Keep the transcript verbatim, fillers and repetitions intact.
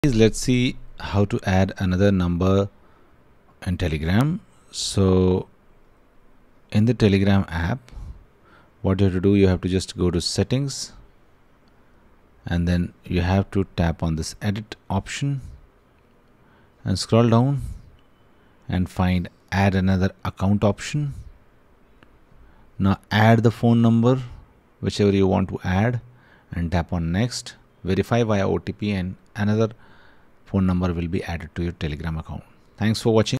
Let's see how to add another number in Telegram. So in the Telegram app, what you have to do, you have to just go to settings, and then you have to tap on this edit option and scroll down and find add another account option. Now add the phone number whichever you want to add and tap on next. Verify via O T P and another phone number will be added to your Telegram account. Thanks for watching.